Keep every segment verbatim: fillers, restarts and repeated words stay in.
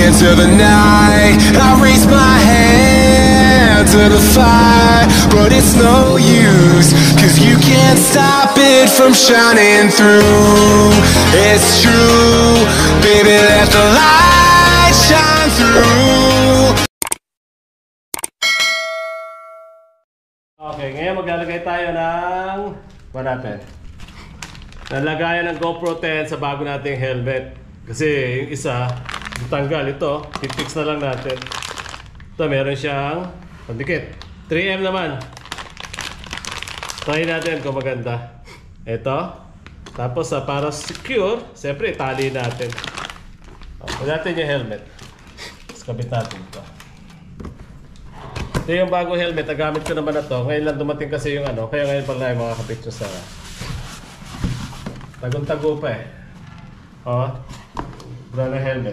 into the night. I raise my hand to the fire, but it's no use, cause you can't stop it from shining through. It's true, baby, let the light shine through. Okay, ngayon maglalagay tayo ng ano natin? Nalagayan ng GoPro ten sa bago nating helmet. Kasi yung isa, tanggal ito, fix na lang natin. Ito, meron siyang pandikit. three M naman. Try natin kung maganda. Ito. Tapos uh, para secure, siyempre tali natin. Huwag natin yung helmet. Tapos kabit natin ito. Ito yung bagong helmet, nagamit ko naman na to. Ngayon lang dumating kasi yung ano, kaya ngayon pala yung mga kapicture sa tagong-tago pa eh. O, brand ng helmet.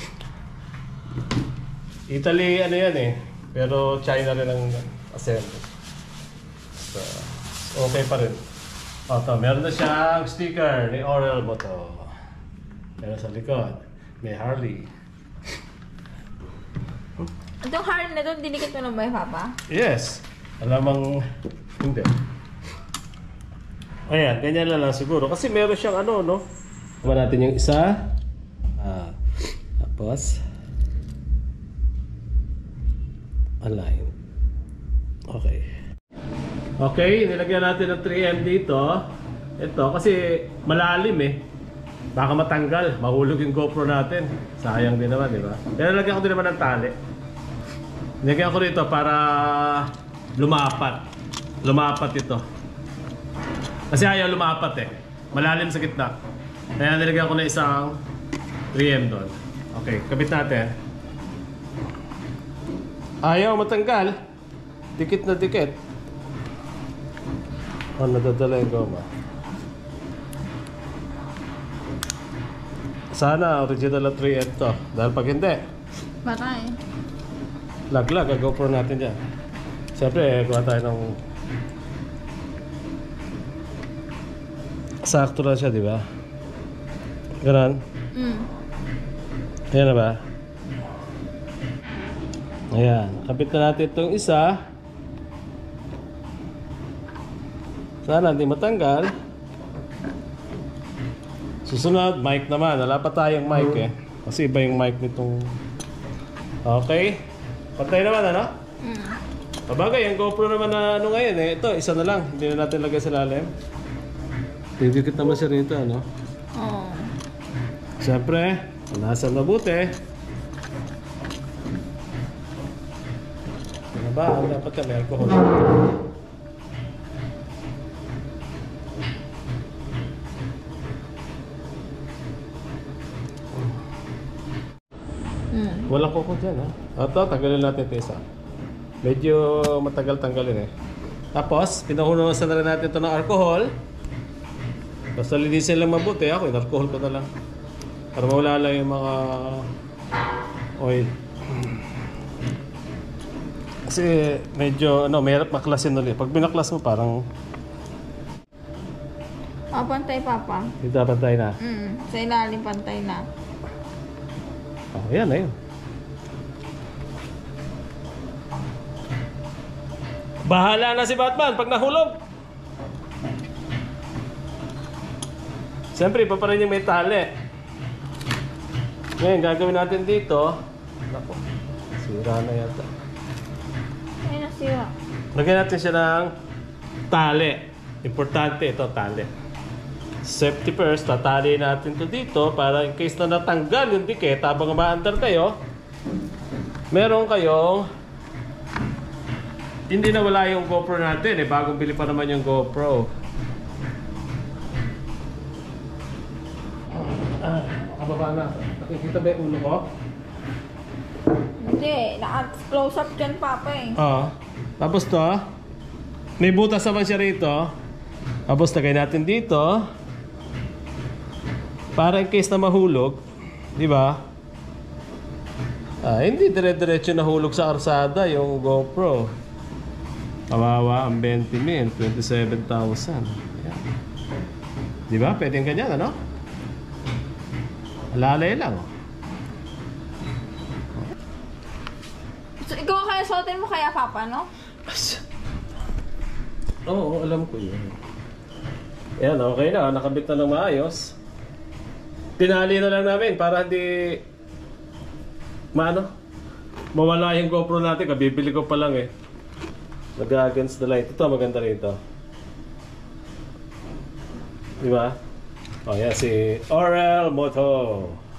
Italy ano yan eh, pero China rin ang assembly. So, okay pa rin. O, ito, meron na siyang sticker ni Orel Moto. Meron sa likod, may Harley. Itong Harley na doon, dinikit mo na ba yung Papa? Yes. Alamang hindi. Ayan, ganyan lang lang siguro. Kasi meron siyang ano, no? Kuha natin yung isa. Ah, tapos align. Okay. Okay, nilagyan natin ng three M dito. Ito, kasi malalim eh. Baka matanggal, mahulog yung GoPro natin. Sayang din naman, di ba? Pero nilagyan ko din naman ng tali. Nilagyan ko rito para lumapat. Lumapat ito. Kasi ayaw lumapat eh. Malalim sa gitna. Kaya nilagyan ko na isang three M doon. Okay, kabit natin. Ayaw matanggal. Dikit na dikit. Oh, nadadala yung goma. Sana original na three M to. Dahil pag hindi, Patay. laglag, GoPro natin dyan. Siyempre, kuha tayo ng sakto na siya, di ba? Ganon? Mm. Ayan na ba? Ayan. Kapit na natin itong isa. Sana hindi matanggal. Susunod, mic naman. Wala pa tayong mic eh. Kasi iba yung mic nitong... Okay. Patay naman ano? Mm. Sabagay, yung GoPro naman na ano ngayon eh. Ito, isa na lang. Hindi na natin lagay sa lalim. Didikit naman siya rito, ano? Oo. Oh. Siyempre, punasan mabuti. Ano ba? Ang dapat ka, may alcohol. Mm. Walang kuko dyan, ha? Ito, tanggalin natin ito isa. Medyo matagal tanggalin eh. Tapos, pinahunasan na rin natin ito ng alcohol. Basta linisin lang mabuti. Ako, in-alcohol ko na lang. Para mawala lang yung mga oil. Kasi medyo, ano, mahirap maklasin ulit. Pag binaklas mo, parang... Oh, pantay Papa. Dito pantay na. Mm. Sa ilalim pantay na. Oh, yan na yun. Bahala na si Batman pag nahulog. Siyempre, iba pa rin yung may tali. Ngayon, gagawin natin dito. Naku, sira na yata. Ay, nasira. Lagyan natin siya ng tali. Importante ito, tali. Safety first, tatali natin to dito para in case na natanggal yung dikit habang umaandar kayo, meron kayong hindi na wala yung GoPro natin eh. Bagong bili pa naman yung GoPro. Ah, kababa na. Nakikita ba yung ulo ko? Hindi. Naka-close up dyan Papa eh. Oo. Tapos to, may butas naman siya rito. Tapos lagay natin dito. Para in case na mahulog, di ba? Ah, hindi dire-diretso nahulog sa karsada yung GoPro. Kawawa ang twenty mil, twenty-seven thousand. Di ba? Pwedeng ganyan, ano? Alalay lang. Oh. suotin mo kaya, Papa, no? As- Oo, alam ko yun. Yan, okay na. Nakabit na ng maayos. Tinali na lang namin para hindi maano mawala yung GoPro natin. Kabibili ko pa lang eh. Nag-against the light. Ito, maganda rin ito. Diba? O yan, si Aurel Moto.